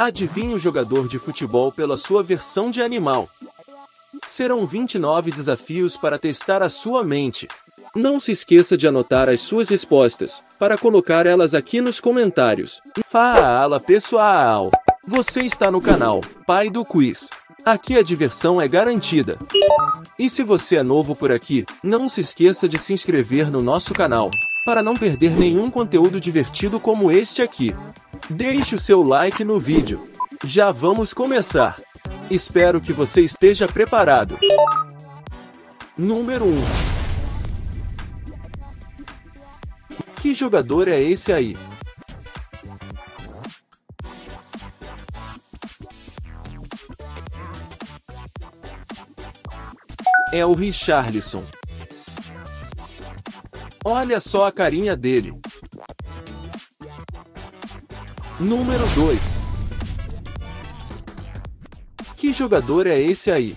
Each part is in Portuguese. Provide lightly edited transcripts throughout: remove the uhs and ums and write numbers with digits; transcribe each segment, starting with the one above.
Adivinhe o jogador de futebol pela sua versão de animal. Serão 29 desafios para testar a sua mente. Não se esqueça de anotar as suas respostas, para colocar elas aqui nos comentários. Fala pessoal! Você está no canal Pai do Quiz. Aqui a diversão é garantida. E se você é novo por aqui, não se esqueça de se inscrever no nosso canal, para não perder nenhum conteúdo divertido como este aqui. Deixe o seu like no vídeo. Já vamos começar. Espero que você esteja preparado. Número 1. Que jogador é esse aí? É o Richarlison. Olha só a carinha dele. Número 2. Que jogador é esse aí?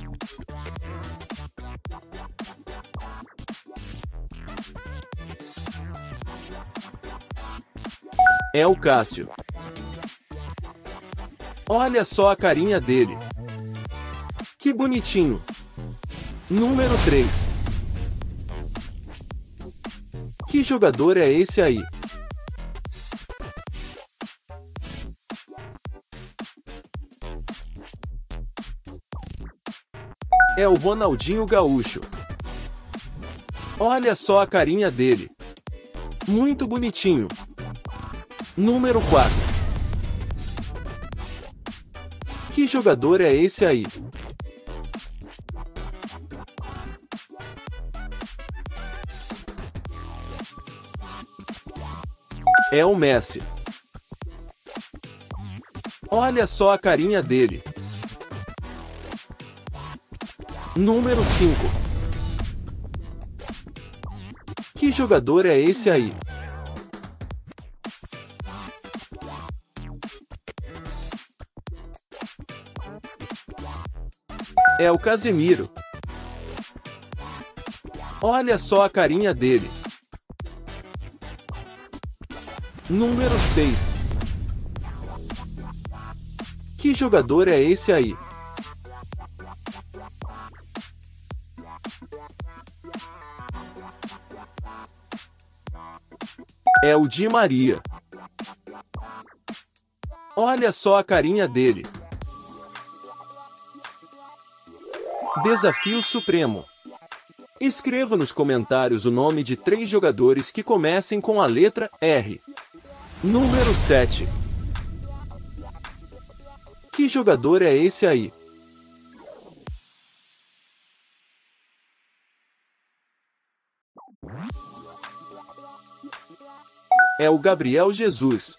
É o Cássio. Olha só a carinha dele. Que bonitinho. Número 3. Que jogador é esse aí? É o Ronaldinho Gaúcho. Olha só a carinha dele. Muito bonitinho. Número 4. Que jogador é esse aí? É o Messi. Olha só a carinha dele. Número 5. Que jogador é esse aí? É o Casemiro. Olha só a carinha dele. Número 6. Que jogador é esse aí? É o Di Maria. Olha só a carinha dele. Desafio Supremo. Escreva nos comentários o nome de 3 jogadores que comecem com a letra R. Número 7. Que jogador é esse aí? É o Gabriel Jesus.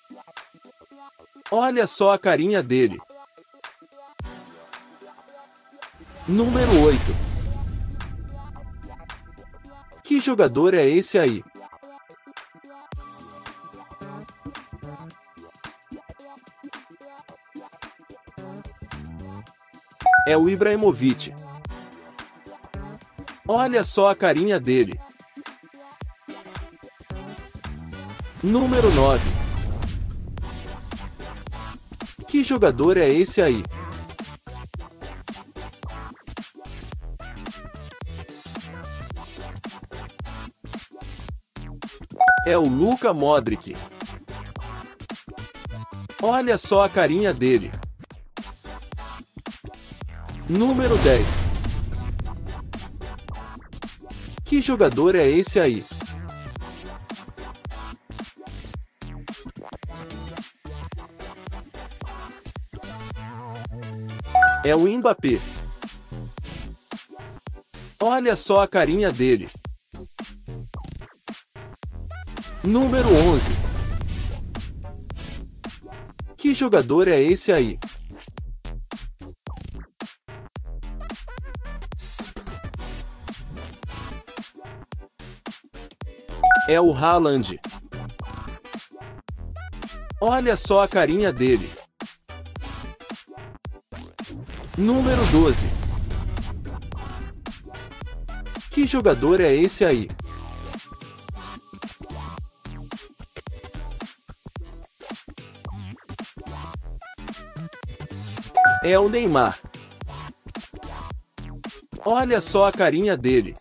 Olha só a carinha dele. Número 8. Que jogador é esse aí? É o Ibrahimovic. Olha só a carinha dele. Número 9. Que jogador é esse aí? É o Luka Modric. Olha só a carinha dele. Número 10. Que jogador é esse aí? É o Mbappé. Olha só a carinha dele. Número 11. Que jogador é esse aí? É o Haaland. Olha só a carinha dele. Número 12. Que jogador é esse aí? É o Neymar. Olha só a carinha dele.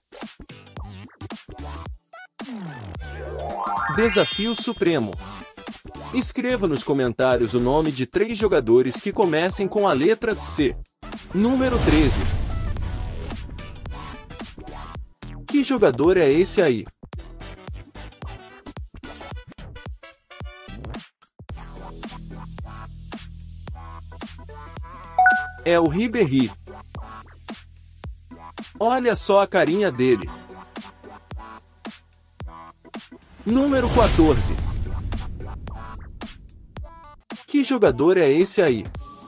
Desafio Supremo. Escreva nos comentários o nome de 3 jogadores que comecem com a letra C. Número 13. Que jogador é esse aí? É o Ribéry. Olha só a carinha dele. Número 14. Que jogador é esse aí?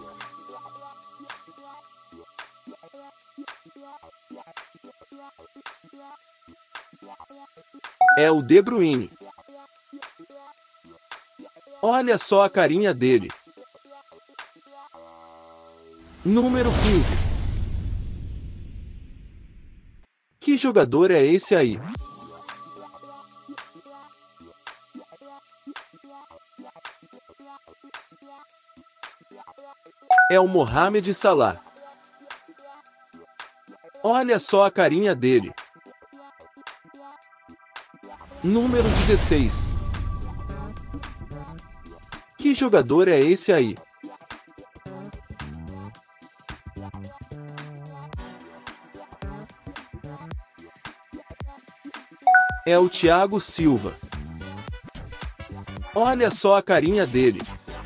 É o De Bruyne. Olha só a carinha dele. Número 15. Que jogador é esse aí? É o Mohamed Salah. Olha só a carinha dele. Número 16. Que jogador é esse aí? É o Thiago Silva. Olha só a carinha dele.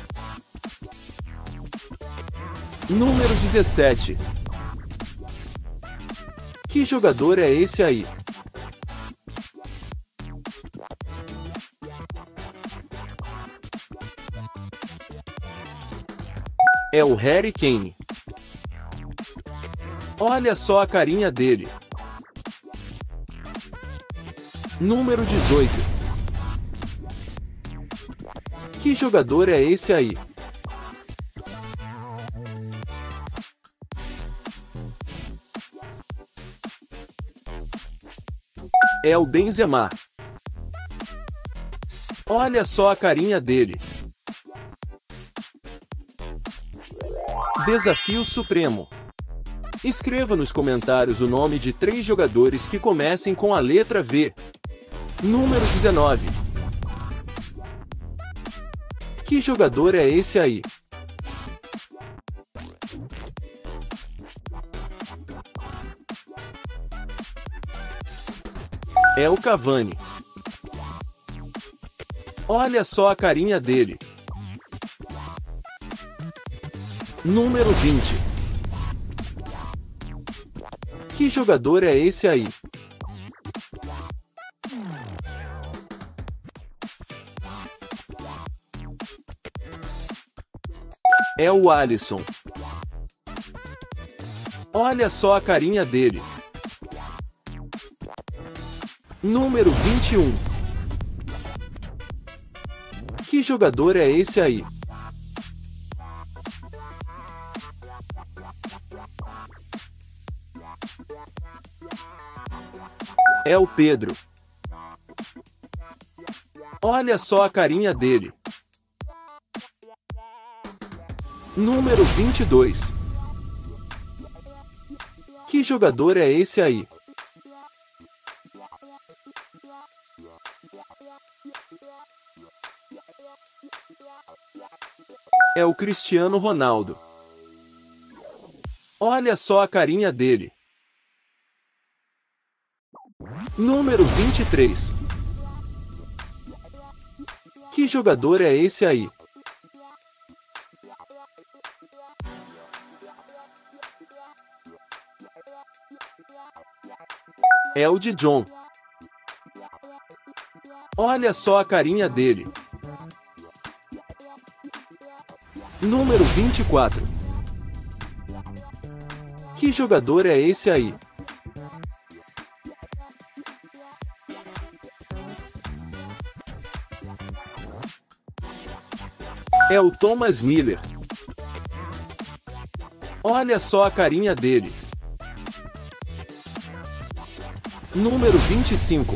Número 17. Que jogador é esse aí? É o Harry Kane. Olha só a carinha dele. Número 18. Que jogador é esse aí? É o Benzema. Olha só a carinha dele. Desafio Supremo. Escreva nos comentários o nome de 3 jogadores que comecem com a letra V. Número 19. Que jogador é esse aí? É o Cavani. Olha só a carinha dele. Número 20. Que jogador é esse aí? É o Alisson. Olha só a carinha dele. Número 21. Que jogador é esse aí? É o Pedro. Olha só a carinha dele. Número 22. Que jogador é esse aí? É o Cristiano Ronaldo. Olha só a carinha dele. Número 23. Que jogador é esse aí? É o de Jong. Olha só a carinha dele. Número 24. Que jogador é esse aí? É o Thomas Müller. Olha só a carinha dele. Número 25.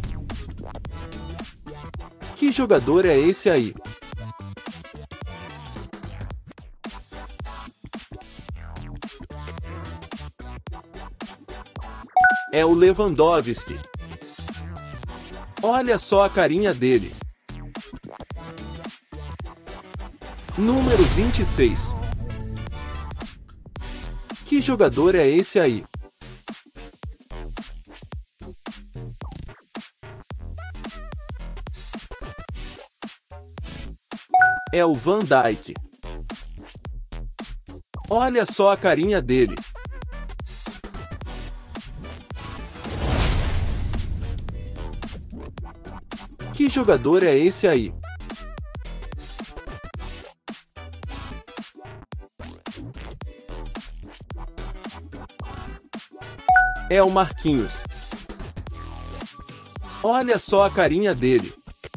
Que jogador é esse aí? É o Lewandowski. Olha só a carinha dele. Número 26. Que jogador é esse aí? É o Van Dijk. Olha só a carinha dele. Que jogador é esse aí? É o Marquinhos. Olha só a carinha dele.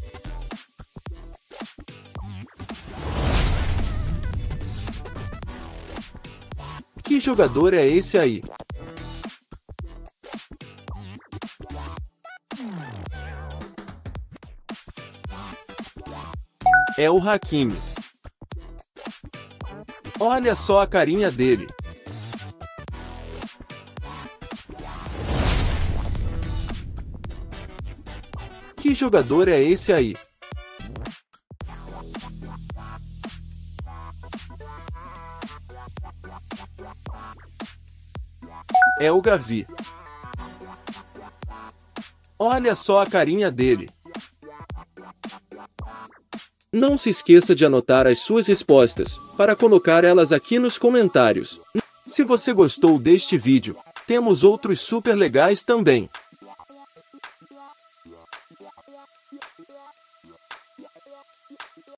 Que jogador é esse aí? É o Hakimi. Olha só a carinha dele. Que jogador é esse aí? É o Gavi. Olha só a carinha dele. Não se esqueça de anotar as suas respostas, para colocar elas aqui nos comentários. Se você gostou deste vídeo, temos outros super legais também.